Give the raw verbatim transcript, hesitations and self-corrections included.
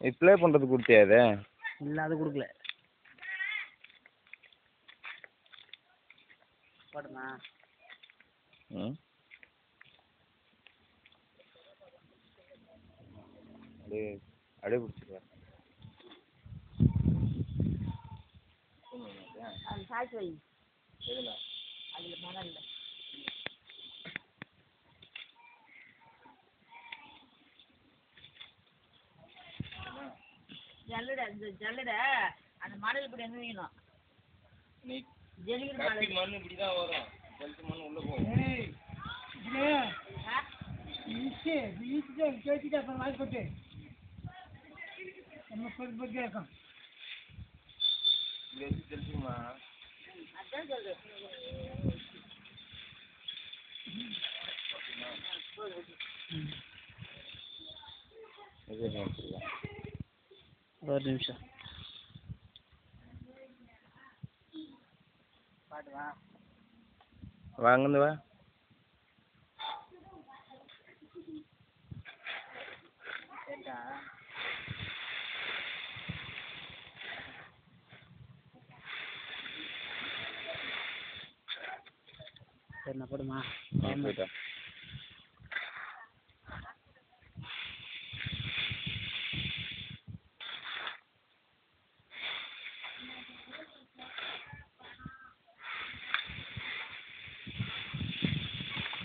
Play பண்ணுறது கொடுத்தியா அது? இல்லை அது கொடுக்கல. போடுமா? ம் அப்படியே அப்படியே பிடிச்சிருக்கேன். அது சாய்ச்சி வை. எதில்? அதில் மரம் இல்லை. ஜல்லடை அந்த ஜல்லடை அந்த மணல் இப்படி எங்கே வைக்கணும்? நீ ஜல்லிக்கிட்டு மணல் மண் இப்படி தான் வரும். ஜல்லிட்டு மண் உள்ளே போகும். ஈஸி ஈஸி தான் கேட்டுட்டு அப்புறம் வாங்கி போட்டு நம்ம பொறுப்பு பொறுத்து இருக்கும். இங்கே வச்சு தெரிஞ்சுமா? அதான் சொல்லு. ஒரு நிமிஷம் பாட்டு வா வாங்கன்னு வா. கேட்டா சரி நான் போடுமா? போயிட்டா.